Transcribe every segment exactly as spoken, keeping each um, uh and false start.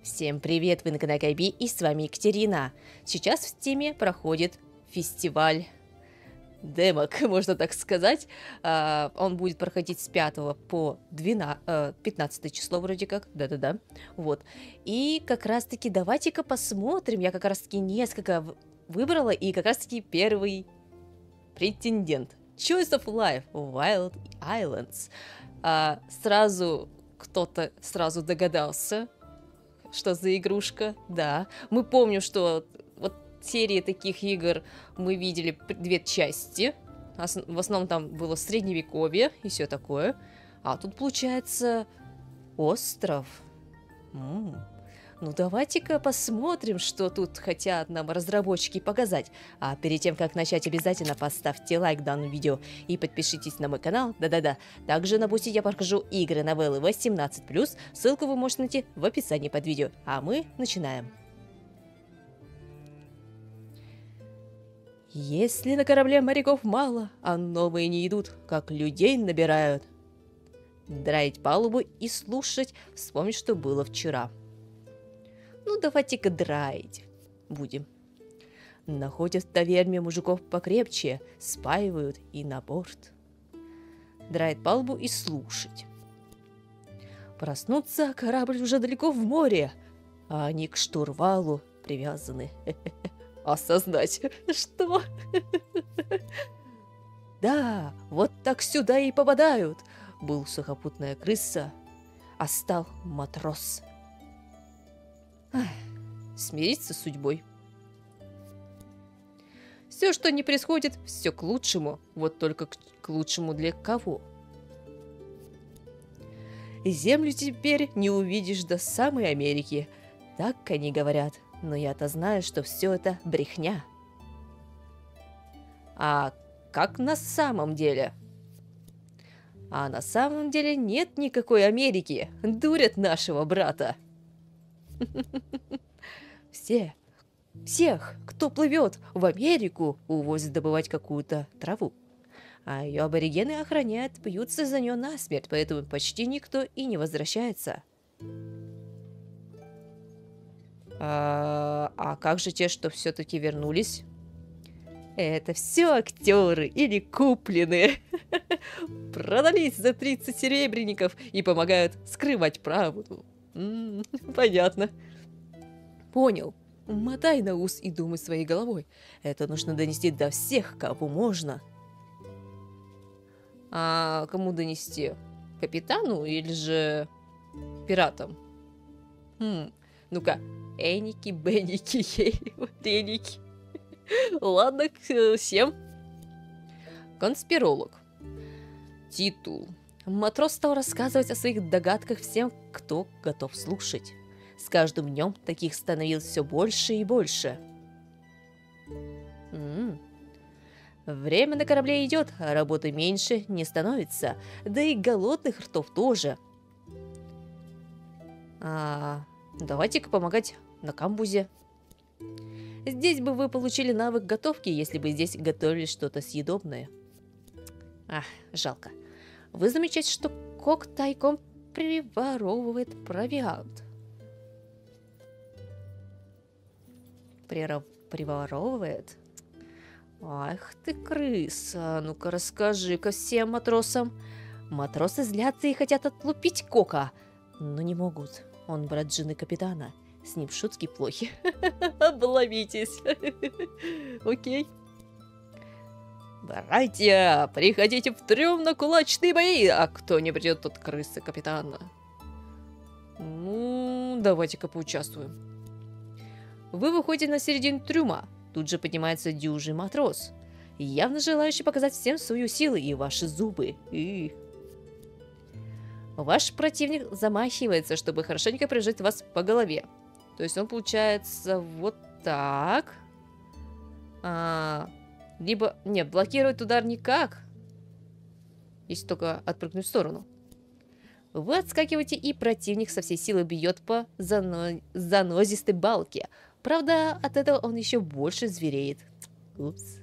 Всем привет, вы на канале Кайби, и с вами Екатерина. Сейчас в Стиме проходит фестиваль демок, можно так сказать. А, он будет проходить с пятого по пятнадцатое число вроде как, да-да-да. Вот. И как раз-таки давайте-ка посмотрим, я как раз-таки несколько выбрала, и как раз-таки первый претендент. Choice of Life, Wild Islands. А, сразу кто-то сразу догадался, что за игрушка, да. Мы помним, что вот серии таких игр мы видели две части. В основном там было средневековье и все такое. А тут получается остров. М-м. Ну давайте-ка посмотрим, что тут хотят нам разработчики показать. А перед тем, как начать, обязательно поставьте лайк данному видео и подпишитесь на мой канал. Да-да-да. Также на Бусти я покажу игры новеллы восемнадцать плюс. Ссылку вы можете найти в описании под видео. А мы начинаем. Если на корабле моряков мало, а новые не идут, как людей набирают. Драить палубу и слушать, вспомнить, что было вчера. Ну, давайте-ка драить будем. Находят в таверне мужиков покрепче, спаивают и на борт. Драить палубу и слушать. Проснуться, корабль уже далеко в море, а они к штурвалу привязаны. Осознать, что? Да, вот так сюда и попадают. Был сухопутная крыса, а стал матрос. Ах, смириться с судьбой. Все, что не происходит, все к лучшему. Вот только к, к лучшему для кого? Землю теперь не увидишь до самой Америки. Так они говорят. Но я-то знаю, что все это брехня. А как на самом деле? А на самом деле нет никакой Америки. Дурят нашего брата. Все, всех, кто плывет в Америку, увозят добывать какую-то траву. А ее аборигены охраняют, бьются за нее насмерть, поэтому почти никто и не возвращается. А, а как же те, что все-таки вернулись? Это все актеры или купленные. Продались за тридцать серебряников и помогают скрывать правду. М-м, понятно. Понял. Мотай на ус и думай своей головой. Это нужно донести до всех, кого можно. А кому донести? Капитану или же пиратам? Хм, ну-ка. Эники, Бенники, Реники. Ладно, всем. Конспиролог. Титул. Матрос стал рассказывать о своих догадках всем, кто готов слушать. С каждым днем таких становилось все больше и больше. М-м. Время на корабле идет, а работы меньше не становится. Да и голодных ртов тоже. А, давайте-ка помогать на камбузе. Здесь бы вы получили навык готовки, если бы здесь готовили что-то съедобное. Ах, жалко. Вы замечаете, что Кок тайком приворовывает провиант. Приров... Приворовывает? Ах ты, крыса. Ну-ка, расскажи-ка всем матросам. Матросы злятся и хотят отлупить Кока, но не могут. Он брат жены капитана. С ним шутки плохи. Обломитесь. Окей. Братья, приходите в трюм на кулачные бои, а кто не придет, тот крыса капитана. Ну, давайте-ка поучаствуем. Вы выходите на середину трюма. Тут же поднимается дюжий матрос, явно желающий показать всем свою силу и ваши зубы. И... Ваш противник замахивается, чтобы хорошенько прижать вас по голове. То есть он получается вот так. А, либо... Нет, блокировать удар никак. Если только отпрыгнуть в сторону. Вы отскакиваете, и противник со всей силы бьет по зано... занозистой балке. Правда, от этого он еще больше звереет. Упс.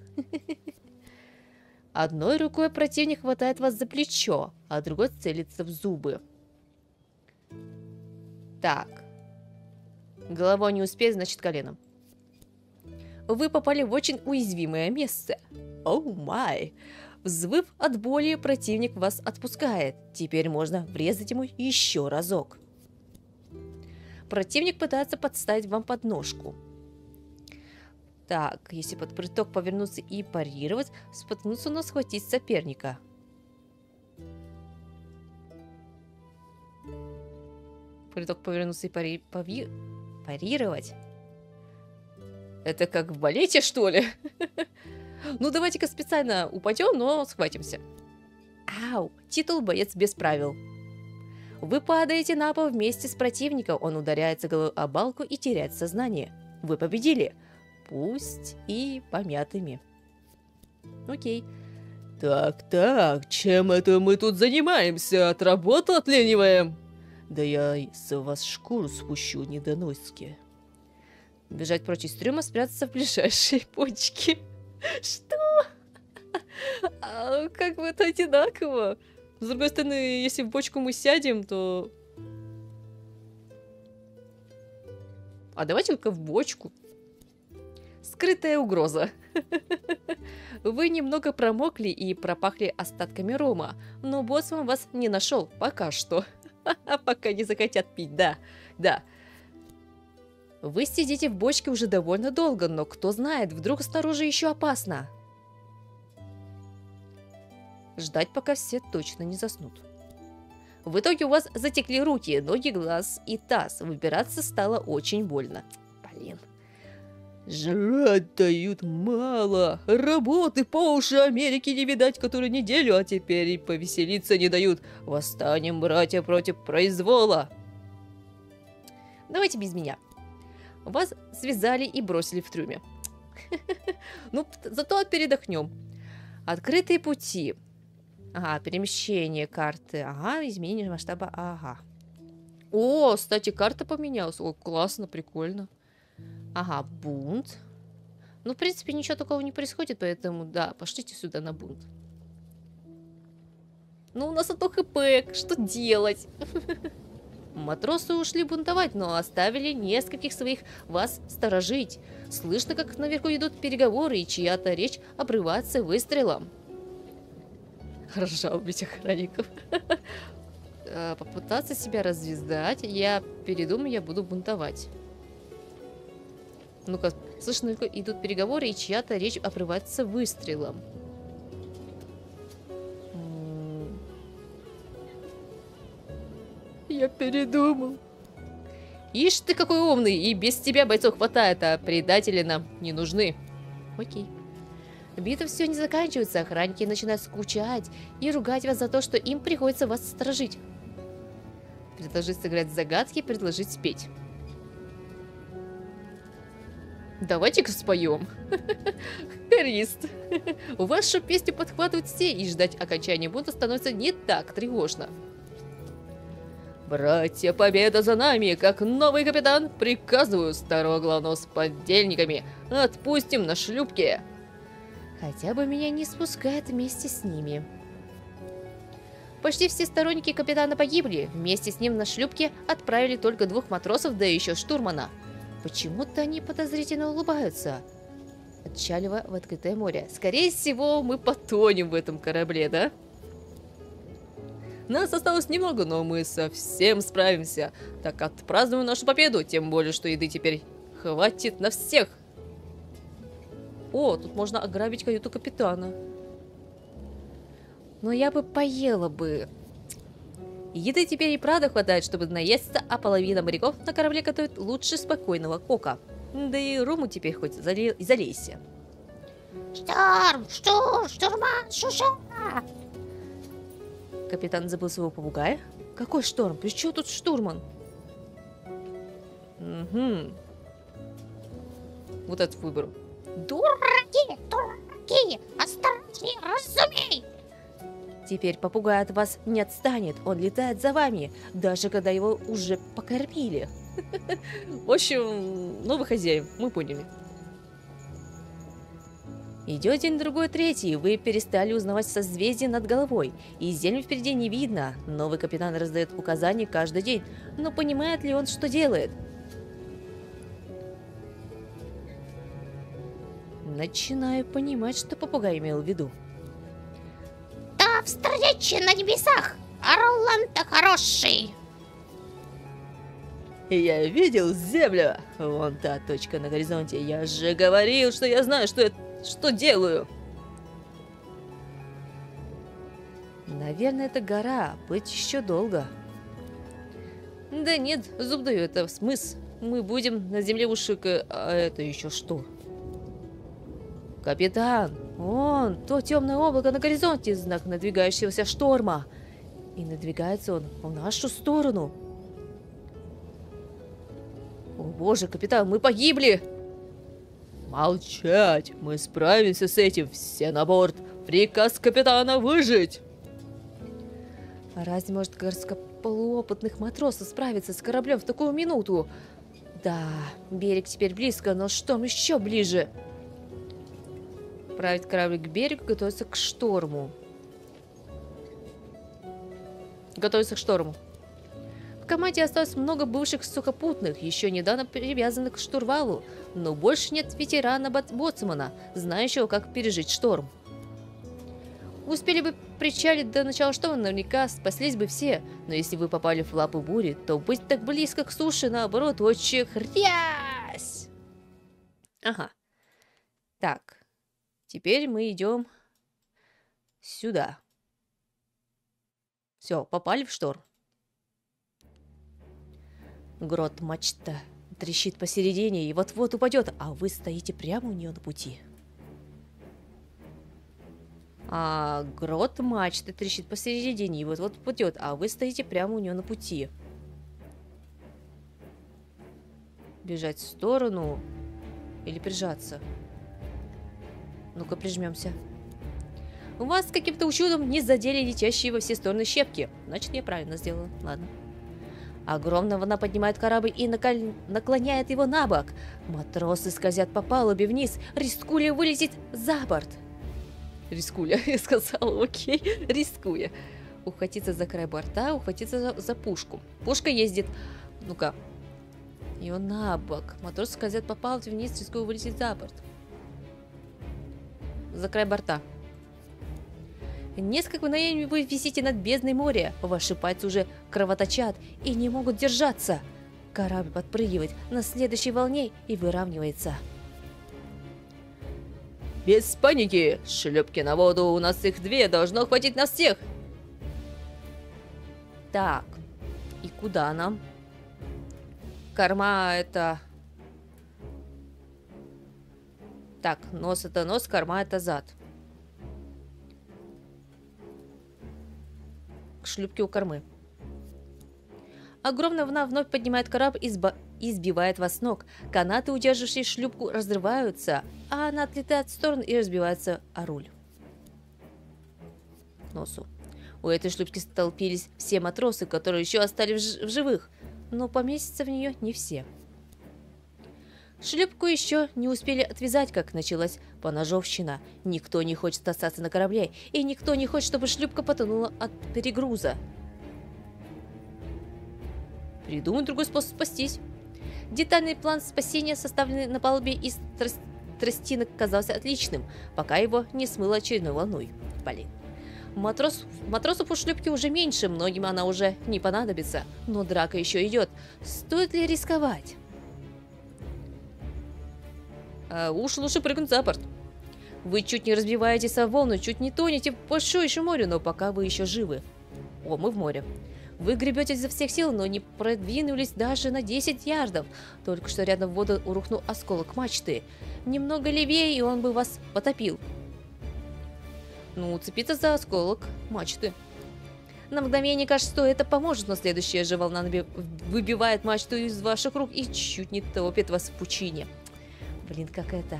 Одной рукой противник хватает вас за плечо, а другой целится в зубы. Так. Голова не успеет, значит коленом. Вы попали в очень уязвимое место. Оу май. Взвыв от боли, противник вас отпускает. Теперь можно врезать ему еще разок. Противник пытается подставить вам подножку. Так, если под приток повернуться и парировать, споткнуться, но схватить соперника. Приток повернуться и пари... Пови... парировать? Это как в балете, что ли? Ну, давайте-ка специально упадем, но схватимся. Ау! Титул «Боец без правил». Вы падаете на пол вместе с противником, он ударяется головой о балку и теряет сознание. Вы победили. Пусть и помятыми. Окей. Так-так, чем это мы тут занимаемся? От работы отлыниваем? Да я с вас шкуру спущу, недоноски. Бежать прочь из трюма, спрятаться в ближайшей почке. Что? А, как бы это одинаково. С другой стороны, если в бочку мы сядем, то... А давайте только в бочку. Скрытая угроза. Вы немного промокли и пропахли остатками рома, но боссман вас не нашел пока что. Пока не захотят пить, да, да. Вы сидите в бочке уже довольно долго, но кто знает, вдруг снаружи еще опасно. Ждать, пока все точно не заснут. В итоге у вас затекли руки, ноги, глаз и таз. Выбираться стало очень больно. Блин. Жрать дают мало. Работы по уши Америки не видать которую неделю, а теперь и повеселиться не дают. Восстанем, братья, против произвола. Давайте без меня. Вас связали и бросили в трюме. Ну, зато передохнем. Открытые пути. Ага, перемещение карты. Ага, изменение масштаба. Ага. О, кстати, карта поменялась. О, классно, прикольно. Ага, бунт. Ну, в принципе, ничего такого не происходит, поэтому, да, пошлите сюда на бунт. Ну, у нас а то ХП, что делать? Матросы ушли бунтовать, но оставили нескольких своих вас сторожить. Слышно, как наверху идут переговоры, и чья-то речь обрывается выстрелом. Хорошо убить охранников. Попытаться себя развездать. Я передумаю, я буду бунтовать. Ну-ка, слышно, идут переговоры, и чья-то речь обрывается выстрелом. Я передумал. Ишь ты какой умный, и без тебя бойцов хватает, а предатели нам не нужны. Окей. Битва все не заканчивается, охранники начинают скучать и ругать вас за то, что им приходится вас сторожить. Предложить сыграть загадки, предложить спеть. Давайте-ка споем. Хорист. Вашу песню подхватывают все, и ждать окончания бунта становится не так тревожно. Братья, победа за нами! Как новый капитан, приказываю старого главного с подельниками. Отпустим на шлюпке. Хотя бы меня не спускают вместе с ними. Почти все сторонники капитана погибли. Вместе с ним на шлюпке отправили только двух матросов, да еще штурмана. Почему-то они подозрительно улыбаются. Отчаливая в открытое море. Скорее всего, мы потонем в этом корабле, да? Нас осталось немного, но мы совсем справимся. Так отпразднуем нашу победу, тем более, что еды теперь хватит на всех. О, тут можно ограбить каюту капитана. Но я бы поела бы. Еды теперь и правда хватает, чтобы наесться, а половина моряков на корабле готовит лучше спокойного кока. Да и рому теперь хоть зале... залейся. Шторм! Штурм! Штурман! Шуша! Капитан забыл своего попугая? Какой шторм? При чем тут штурман? Угу. Вот этот выбор. Дураки! Дураки! Осторожней, разумей! Теперь попугай от вас не отстанет. Он летает за вами, даже когда его уже покормили. В общем, новый хозяин, мы поняли. Идет день, другой, третий. Вы перестали узнавать созвездие над головой. И землю впереди не видно. Новый капитан раздает указания каждый день. Но понимает ли он, что делает? Начинаю понимать, что попугай имел в виду. До встречи на небесах, Орландо хороший. Я видел землю. Вон та точка на горизонте. Я же говорил, что я знаю, что я что делаю. Наверное, это гора. Плыть еще долго. Да нет, зуб даю, это смысл. Мы будем на земле ушика. А это еще что? Капитан, вон то темное облако на горизонте, знак надвигающегося шторма. И надвигается он в нашу сторону. О боже, капитан, мы погибли! Молчать! Мы справимся с этим. Все на борт. Приказ капитана выжить! Разве может горстка полуопытных матросов справиться с кораблем в такую минуту? Да, берег теперь близко, но шторм еще ближе. Править корабль к берегу, готовиться к шторму. Готовиться к шторму. В команде осталось много бывших сухопутных, еще недавно привязанных к штурвалу, но больше нет ветерана-боцмана, знающего, как пережить шторм. Успели бы причалить до начала шторма, наверняка спаслись бы все, но если вы попали в лапы бури, то быть так близко к суше, наоборот, очень хрясь! Ага. Так. Теперь мы идем сюда. Все, попали в шторм. Грот мачта трещит посередине и вот-вот упадет, а вы стоите прямо у нее на пути. А грот мачты трещит посередине и вот-вот упадет, а вы стоите прямо у нее на пути. Бежать в сторону или прижаться? Ну-ка, прижмемся. У вас каким-то чудом не задели летящие во все стороны щепки. Значит, я правильно сделала. Ладно. Огромная волна поднимает корабль и наколь... наклоняет его на бок. Матросы скользят по палубе вниз, рискуя вылететь за борт. Рискуя, я сказала, окей, рискуя. Ухватиться за край борта, ухватиться за, за пушку. Пушка ездит, ну-ка, ее на бок. Матросы скользят по палубе вниз, рискуя вылететь за борт. За край борта. Несколько мгновений вы висите над бездной моря. Ваши пальцы уже кровоточат и не могут держаться. Корабль подпрыгивает на следующей волне и выравнивается. Без паники! Шлепки на воду, у нас их две, должно хватить на всех. Так, и куда нам? Корма это... Так, нос это нос, корма это зад. К шлюпке у кормы. Огромная волна вновь поднимает корабль и, сба... и сбивает вас с ног. Канаты, удерживающие шлюпку, разрываются, а она отлетает в сторону и разбивается о руль. К носу. У этой шлюпки столпились все матросы, которые еще остались в живых, но поместиться в нее не все. Шлюпку еще не успели отвязать, как началась поножовщина. Никто не хочет остаться на корабле, и никто не хочет, чтобы шлюпка потонула от перегруза. Придумай другой способ спастись. Детальный план спасения, составленный на палубе из трос тростинок, казался отличным, пока его не смыло очередной волной. Блин. Матрос, матросов у шлюпки уже меньше, многим она уже не понадобится, но драка еще идет. Стоит ли рисковать? А уж лучше прыгнуть за борт. Вы чуть не разбиваетесь о волну, чуть не тонете в большое море, но пока вы еще живы. О, мы в море. Вы гребете изо всех сил, но не продвинулись даже на десять ярдов. Только что рядом в воду рухнул осколок мачты. Немного левее, и он бы вас потопил. Ну, уцепиться за осколок мачты. На мгновение кажется, что это поможет, но следующая же волна выбивает мачту из ваших рук и чуть не топит вас в пучине. Блин, как это?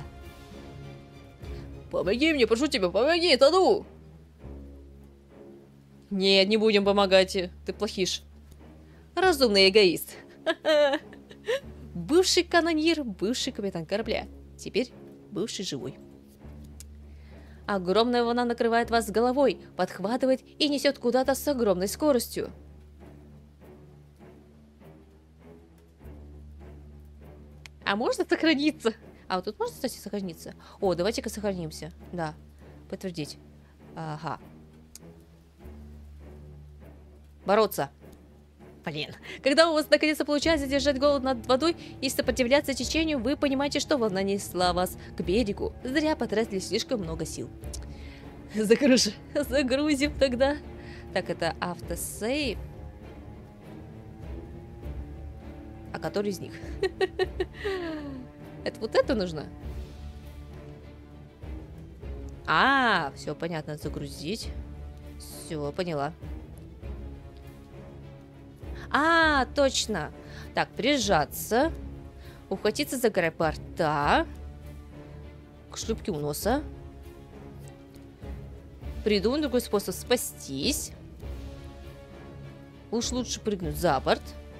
Помоги мне, прошу тебя, помоги, тону! Нет, не будем помогать, ты плохиш. Разумный эгоист. Бывший канонир, бывший капитан корабля. Теперь бывший живой. Огромная волна накрывает вас с головой, подхватывает и несет куда-то с огромной скоростью. А можно сохраниться? А вот тут можно, кстати, сохраниться? О, давайте-ка сохранимся. Да. Подтвердить. Ага. Бороться. Блин. Когда у вас наконец-то получается держать голову над водой и сопротивляться течению, вы понимаете, что волна несла вас к берегу. Зря потратили слишком много сил. Загруж... Загрузим тогда. Так, это автосейв. А который из них? Это вот это нужно? А, все понятно, загрузить. Все, поняла. А, точно. Так, прижаться. Ухватиться за край борта. К шлюпке у носа. Придумать другой способ спастись. Уж лучше прыгнуть за борт.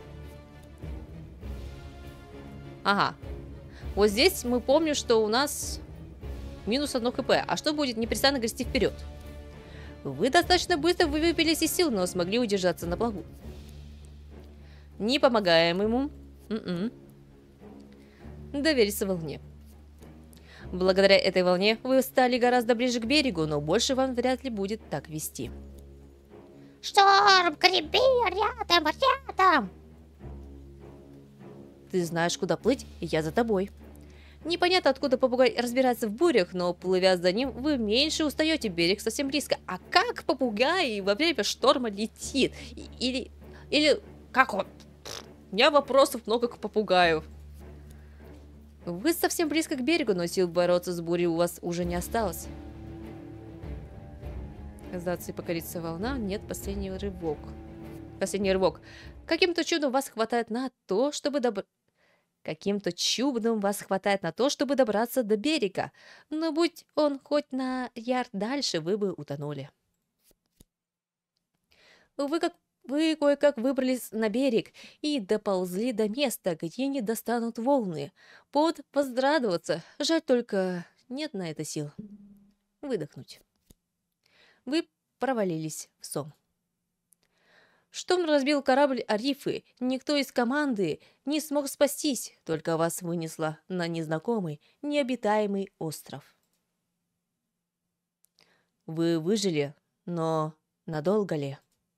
Ага. Вот здесь мы помним, что у нас минус одно хп. А что будет непрестанно грести вперед? Вы достаточно быстро выбились из сил, но смогли удержаться на плаву. Не помогаем ему. М-м. Довериться волне. Благодаря этой волне вы стали гораздо ближе к берегу, но больше вам вряд ли будет так вести. Шторм, греби, рядом, рядом. Ты знаешь, куда плыть, и я за тобой. Непонятно, откуда попугай разбирается в бурях, но, плывя за ним, вы меньше устаете, берег совсем близко. А как попугай во время шторма летит? И- Или... Или... Как он? У меня вопросов много к попугаю. Вы совсем близко к берегу, но сил бороться с бурей у вас уже не осталось. Сдаться и покориться волна. Нет, последний рывок. Последний рывок. Каким-то чудом вас хватает на то, чтобы добр... Каким-то чудом вас хватает на то, чтобы добраться до берега. Но будь он хоть на ярд дальше, вы бы утонули. Вы как Вы кое-как выбрались на берег и доползли до места, где не достанут волны. Под поздрадоваться. Жаль только, нет на это сил. Выдохнуть. Вы провалились в сон. Шторм разбил корабль о рифы. Никто из команды не смог спастись, только вас вынесло на незнакомый, необитаемый остров. Вы выжили, но надолго ли?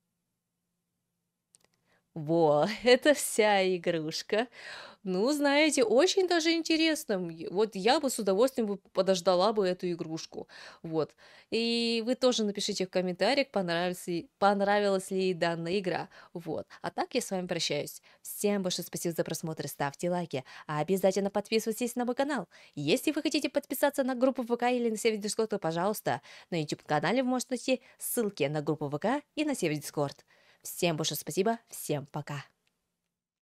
Во, это вся игрушка. Ну, знаете, очень даже интересно. М, Вот я бы с удовольствием бы подождала бы эту игрушку. Вот. И вы тоже напишите в комментариях, понравилась ли, понравилась ли данная игра. Вот. А так я с вами прощаюсь. Всем большое спасибо за просмотр, ставьте лайки, а обязательно подписывайтесь на мой канал. Если вы хотите подписаться на группу ВК или на сервер Discord, то, пожалуйста, на YouTube-канале вы можете найти ссылки на группу ВК и на сервер Discord. Всем большое спасибо, всем пока.